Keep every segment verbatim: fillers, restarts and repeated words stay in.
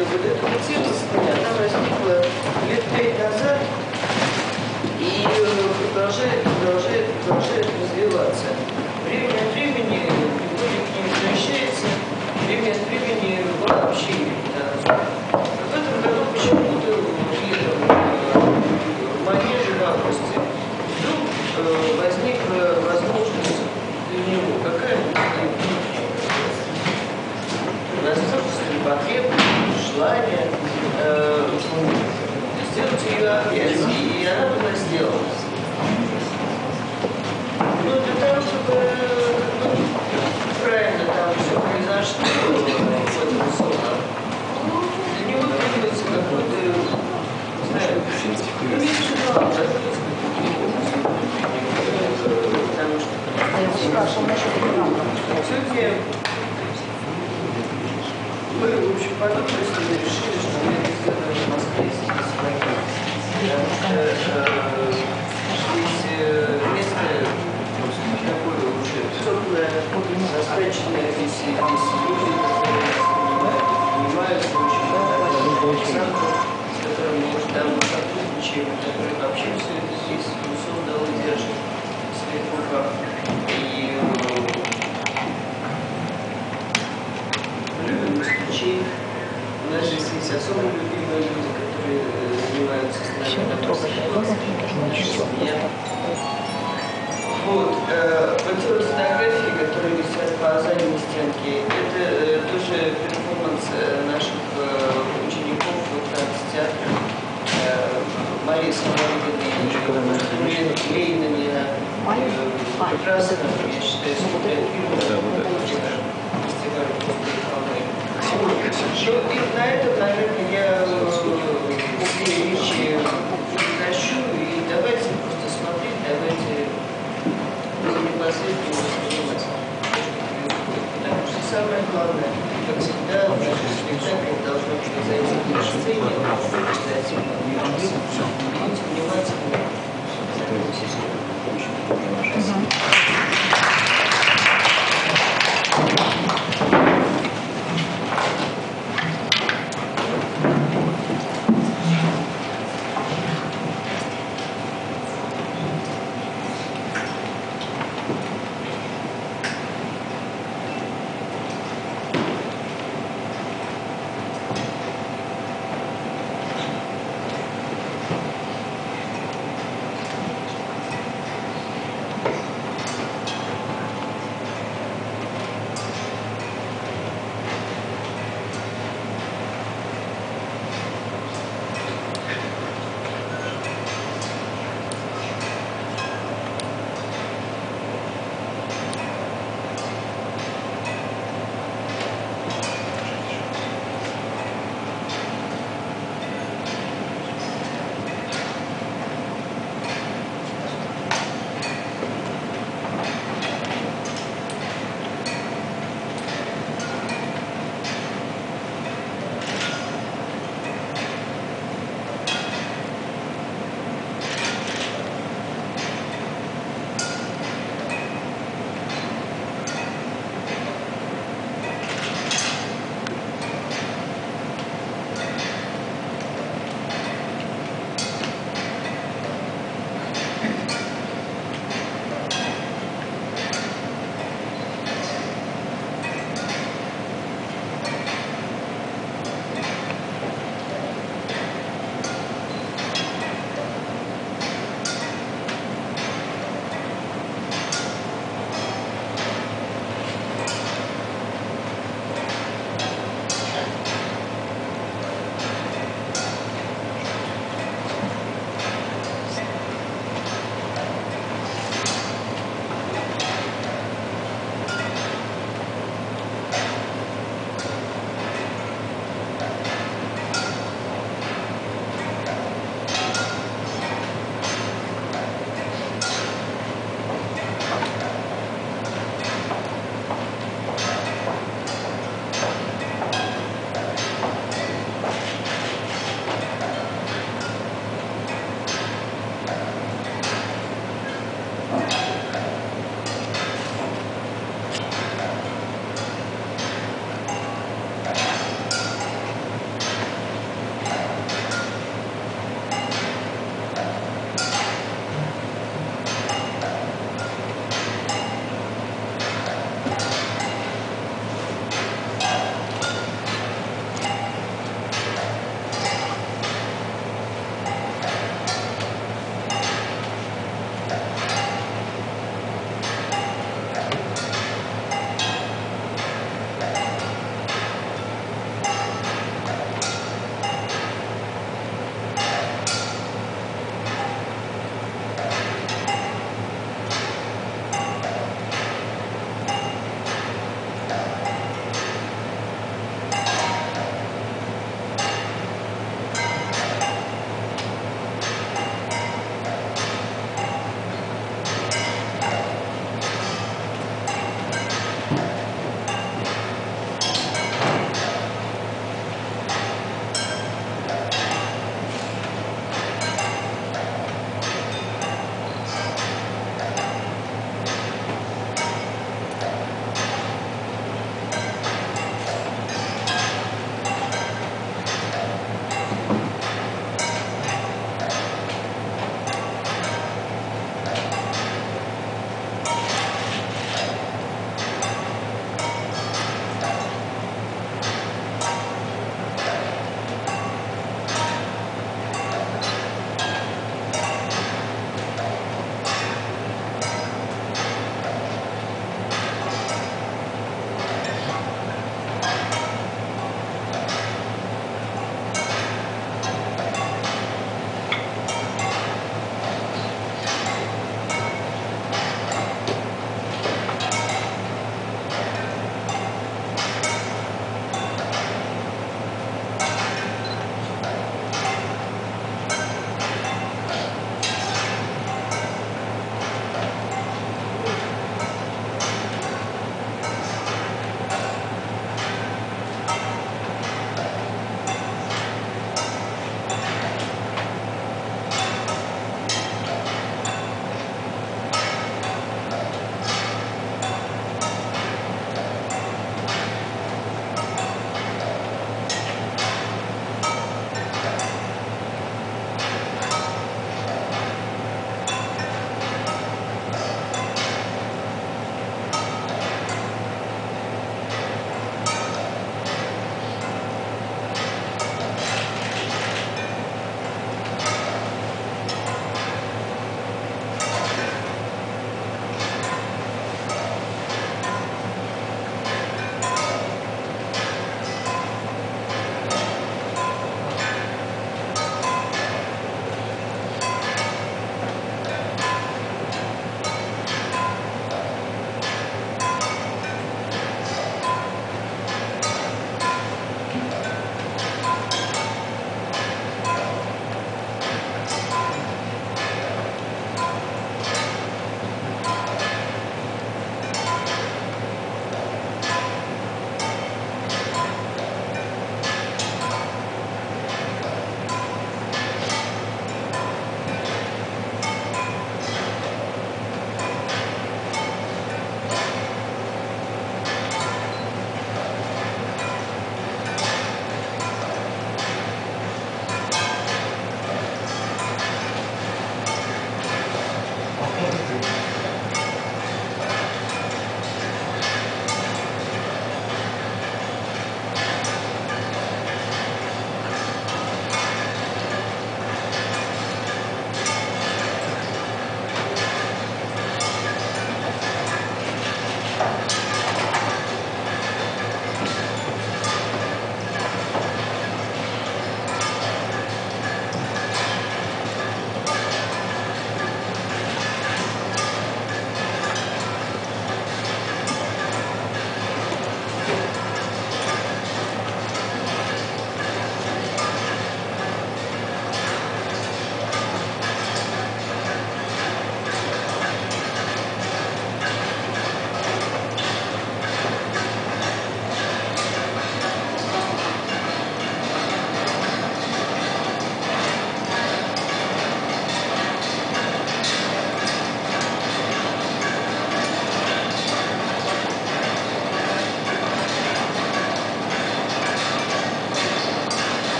вот эта вот целостность, она возникла лет пять назад и продолжает, продолжает, продолжает развиваться. Время от времени люди к ним возвращаются, время от времени вообще да. В этом году почему-то летом в манеже в августе вдруг э, возникла возможность для него, какая возможность, потребность, желание э, сделать ее опять, и она была сделана. Ну, для того, чтобы ну, правильно там все произошло в этом зоне, для него требуется какой-то, не знаю, меньше глав, потому что все-таки мы, в общем, подумали, что мы решили, что мы это сделаем в Москве здесь, потому что здесь место такое уже теплое, достаточно здесь есть люди, которые занимаются очень много официантов, с которыми мы там сотрудничаем, которые вообще все это здесь создало и держит в своих руках. И любим москвичей. У нас здесь есть особо любимые люди, которые занимаются с нами на семья. Вот, э, вот эти вот фотографии, которые висят по задней стенке, это э, тоже перформанс наших э, учеников вот, от театра э, Марии Самаргиной и Лейна меня э, прекрасно, я считаю, сфотографировали фестиваль Ну и на этом, наверное, я после речи прекращу, и давайте просто смотреть, давайте непосредственно воспринимать, потому что самое главное, как всегда, в наших спектаклях должно произойти на сцене, обязательно быть внимательным.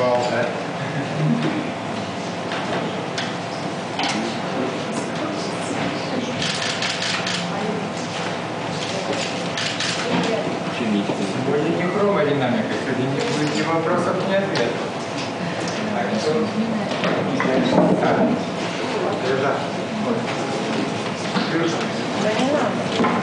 Жалко. Будет не хромодинамика, сегодня не будет ни вопросов, ни ответов. Так, что... Так, лежат. Вот. Крыша. Да не надо.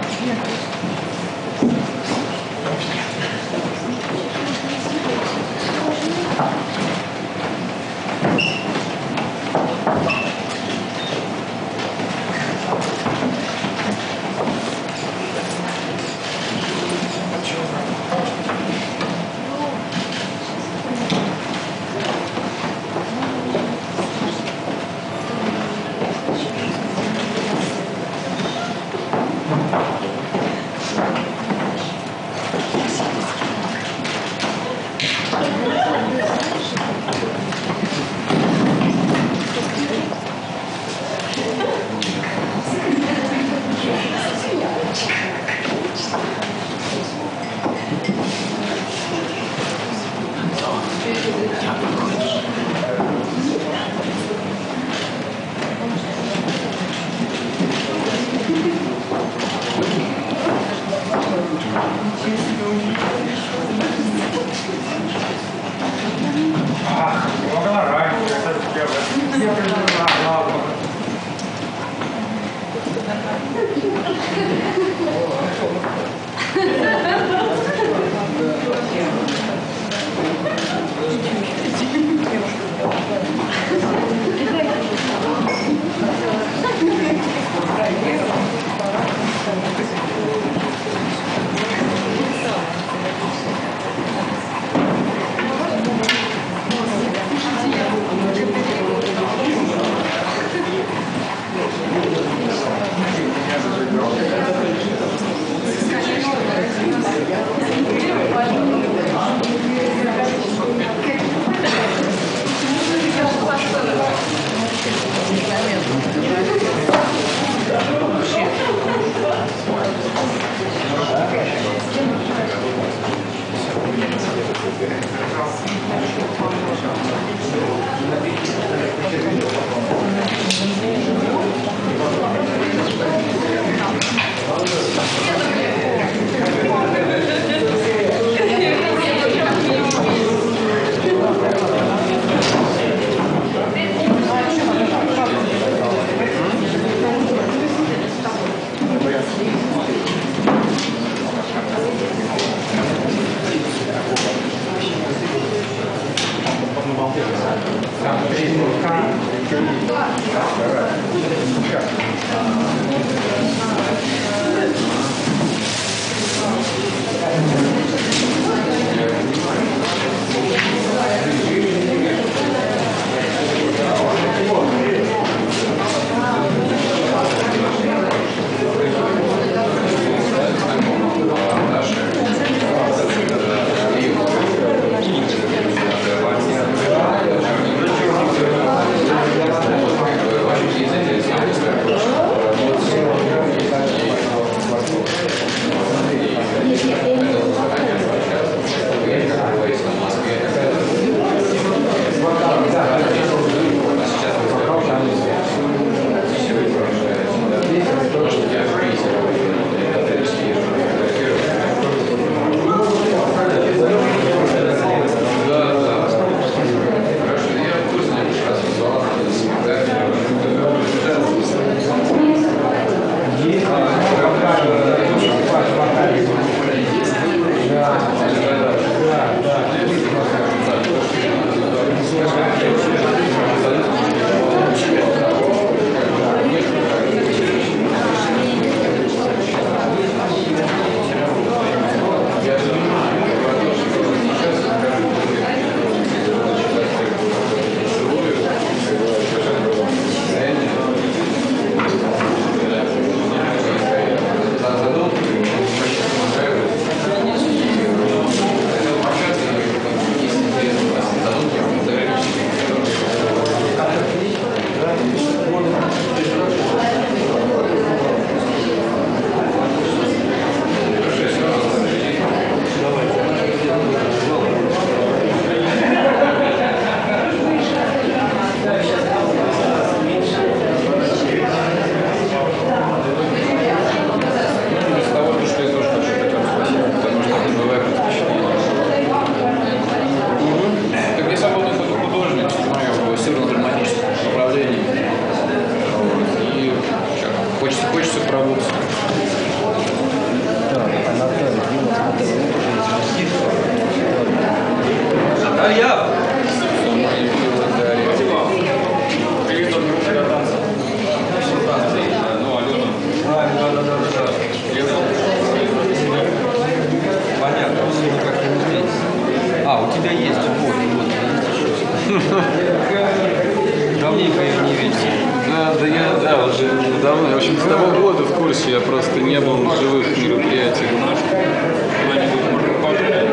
Ах, могла раньше, это сделать. Я прижила главу. Вообще хочется продукции. Да, я. Привет, он группа для танца. Ну, Алена. А, да, да, да, да. Понятно, все никак не встретиться. А, у тебя есть, вот, вот. Давненько ее не видел. Да, да я, да, уже давно. В общем, с того года в курсе, я просто не был в живых мероприятиях. Куда-нибудь можно пожить.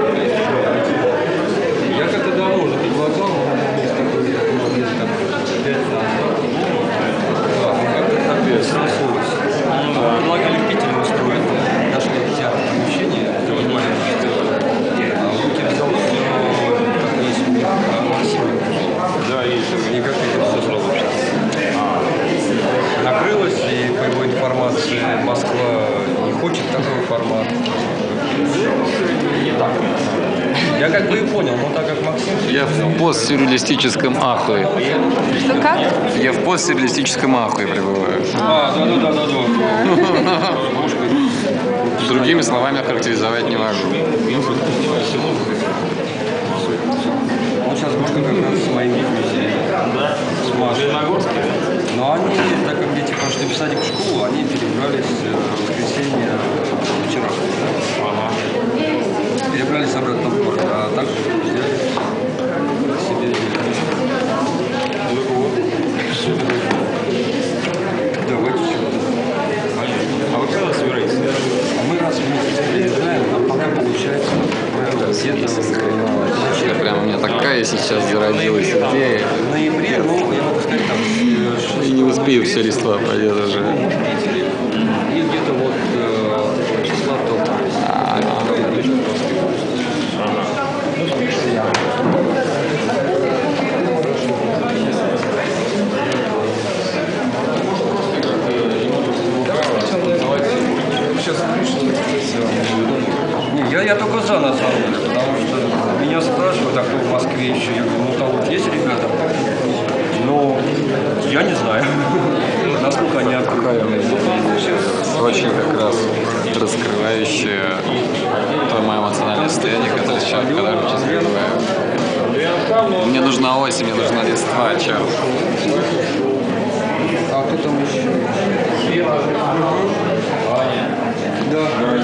Я как-то давно уже предлагал, но есть такой, есть такой, пять назад. Да, ну как-то так срослось. Предлагали в Питере устроить, нашли в театре помещение, сделать маленький театр. А в руки взял все, как есть у них, Максим. Да, есть. Никак это все сразу накрылось, и по его информации Москва не хочет такого формата. Не так. Я как бы и понял, но так как Максим... Я в постсюрреалистическом ахуе. Что как? Я в постсюрреалистическом ахуе пребываю. А, да-да-да-да-да. Другими словами охарактеризовать не могу. Ну, сейчас Гошка как раз с моими детьми сидит. Да? С Машей. Леногорске? Но они, так как дети пошли в садик, в школу, они перебрались в воскресенье вчера. Ага. Перебрались обратно в город, а так взяли себе. Давайте что-то. А вы когда собираетесь? А мы раз в месяц приезжаем, а пока получается, где-то Я прям, у меня такая сейчас зародилась идея. в ноябре, ну, я могу сказать, там... И не успею все листва пойдет уже. И где-то вот э, числа топ. Не, я, я только за на самом деле, потому что меня спрашивают, а кто в Москве еще, я говорю, ну там вот есть ребята, но я не знаю, насколько они открывают. Очень как раз раскрывающее то мое эмоциональное состояние, которое сейчас, которое сейчас пребываю. Мне нужна осень, мне нужна листва, черт. А кто там еще? Да.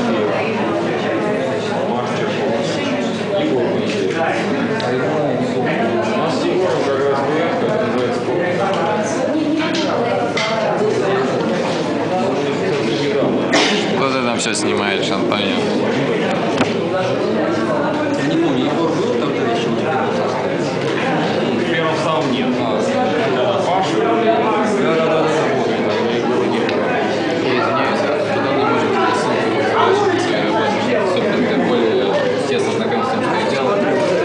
Кто ты там все снимаешь, Антонио? Я не помню, Егор был тогда еще не первый состав? В первом самом нет. А, Да, Паша. да-да-да, вот. Я извиняюсь, а куда мне может ссылку своей работы, чтобы ты более тесно знакомиться с тем, что я делал?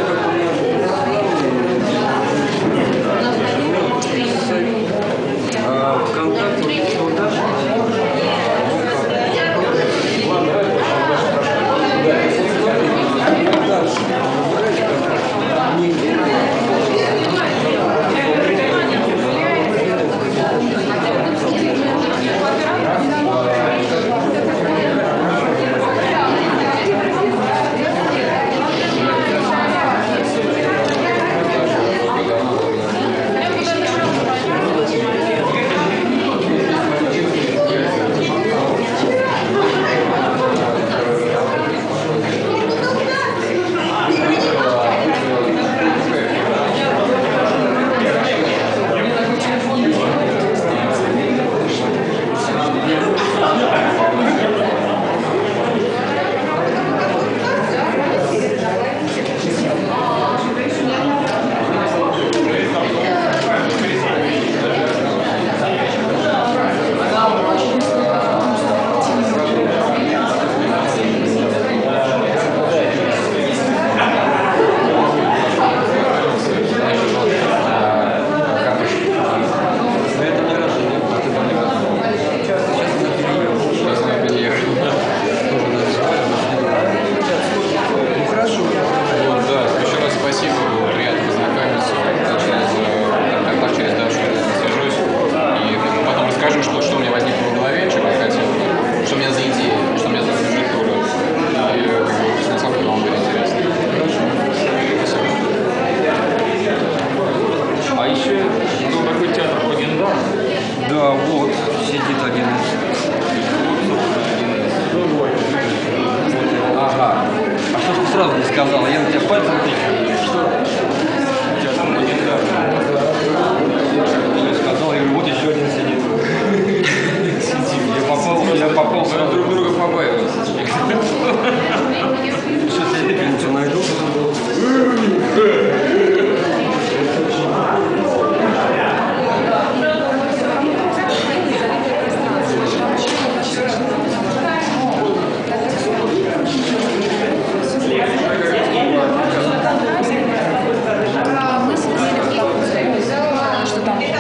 А ВКонтакте что дальше? попал, друг друга побаиваются. Сейчас я пепельницу найду. Мы сидели что там будет.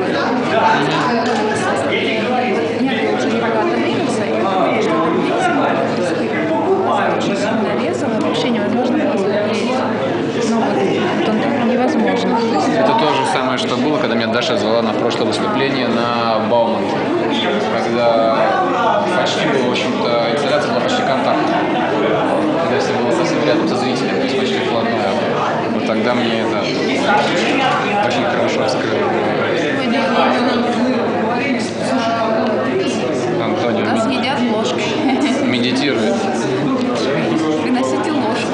Я уже не могла остановиться, и нарезала, вообще невозможно было смотреть. Ну вот, он невозможно. Это то же самое, что было, когда меня Даша звала на прошлое выступление на Бауманке. Когда почти было, в общем-то, инсталляция была почти контактная. Когда все было совсем рядом со зрителем, то есть почти вплотную. Вот тогда мне это очень хорошо вскрыло. Антонио Нас едят ложкой. медитирует. Приносите ложку.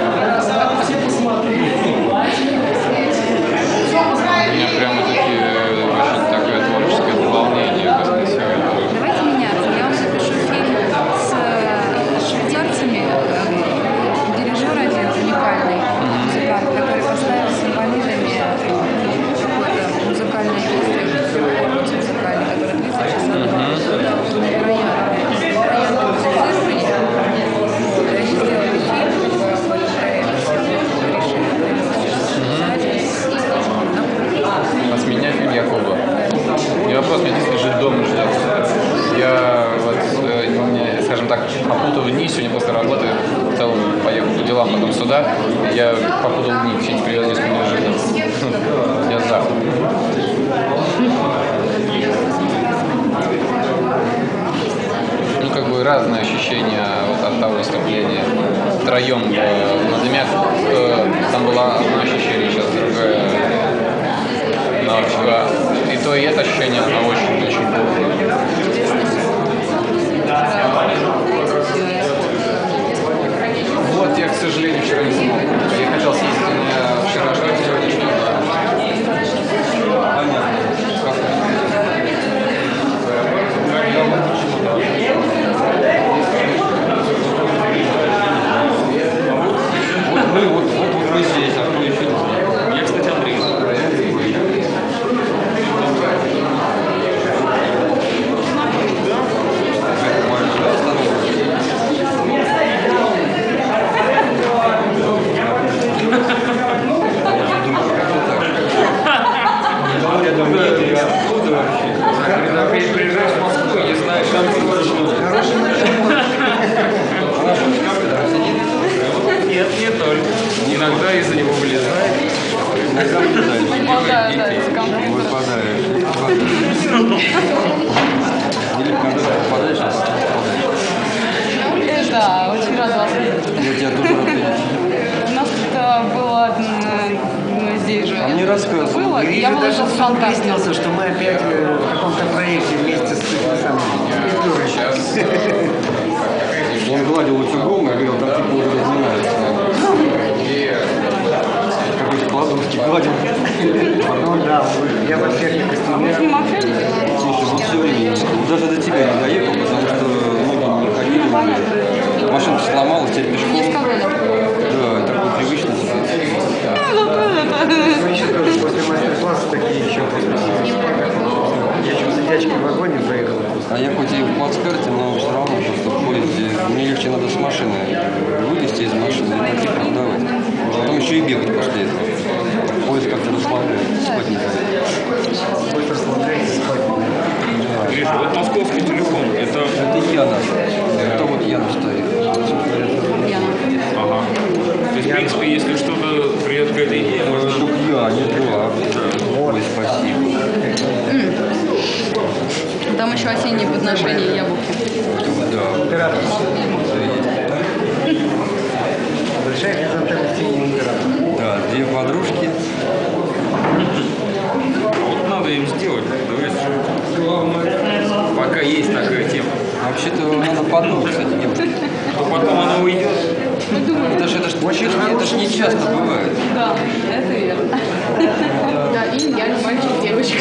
У меня прямо-таки очень такое творческое волнение после всего этого. Давайте меняться. Я вам запишу фильм с швейцарцами. Дирижер один уникальный музыкант, который поставил симфонизами какое-то музыкальное действие, музыкальный, который тридцать часов. Невероятно. Невероятно музицирование. Вот. И они сделали фильм по этому проекту. А с меня фильм Якуба. И вопрос, меня действительно жить дома ждет. Я вот, э, не, скажем так, попутал дни, сегодня после работы в целом поехал по делам, потом сюда. Я попутал дни, все не привез несколько неожиданно. Я завтра. Ну, как бы разные ощущения вот от того выступления. Втроем. э, Но для меня э, там было одно ощущение, сейчас другое. Но э, и то, и это ощущение, оно очень-очень плохо. Вот я, к сожалению, вчера не смог. Я хотел съездить на вчерашний, сегодняшний. Вот мы, вот, вот, вот мы здесь, а кто еще не знает. Я, кстати, Андрей. Я думаю, это я откуда вообще? Когда приезжаешь в Москву, не знаешь, там Нет, не только. Иногда из-за него вылезает. Иногда вылезаешь. Да, да, из компьютера. Выпадаешь. Или когда ты попадаешь, а потом попадаешь. Да, очень рада вас видеть. Я тебя тоже рад видеть. У нас тут было м, здесь же. А мне рассказывали. Было, и я выложила в ВКонтакте. Выяснился, что мы опять э, в каком-то проекте вместе с этим самым Петлюрой. Сейчас. Он гладил утюгом и говорил, там типа уже разминается. Какой-то кладовский гладил. Ну да, я во всех костюмах. С ним общались? Слушай, вот все время, даже до тебя не доехал, потому что ноги не ходили. Машина сломалась, теперь Мне пешком. сказали. Да, это непривычно. Мы еще тоже после мастер-класса такие еще Я чуть с дядечкой в вагоне проехал. А я хоть и в плацкарте, но все равно просто в поезде. Мне легче надо с машины вылезти из машины и пойти продавать. Потом еще и бегать после этого. Поезд как-то расслабляет, спать не хотят. Будет расслабляться, спать. Гриш, вот московский телефон. Это... Это Яна. Это вот Яна стоит. Ага. То есть, в принципе, если что-то придет какая-то идея, можно... Только я, не два. Ой, спасибо. Там еще осенние подношения яблоки. Да. Большая хризантема в тени императора. Да, две подружки. Вот надо им сделать. Давай, пока есть такая тема. Вообще-то надо подумать, кстати, девушка. То потом она уйдет. Это же это ж, это ж, это ж не часто бывает. Да, это верно. Да, и я мальчик, девочка.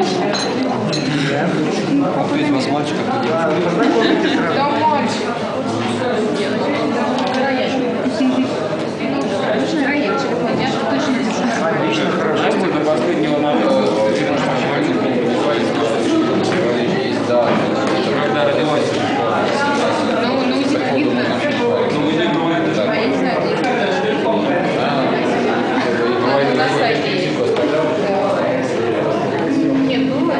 А то есть у вас мальчик, как и девушка. Да, мальчик. Нужно рояль, телефон. Я точно не знаю. Настя до последнего момента. Когда родилась? Ну, ну, видно. А я не знаю, на сайте. Нет, ну,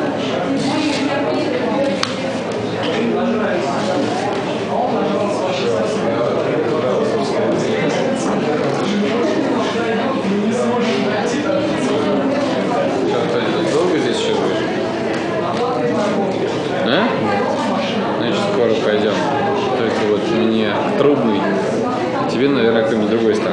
Долго здесь еще будешь? А? Значит, скоро пойдем. Только вот мне трудный. Тебе, наверное, какой-нибудь другой станет.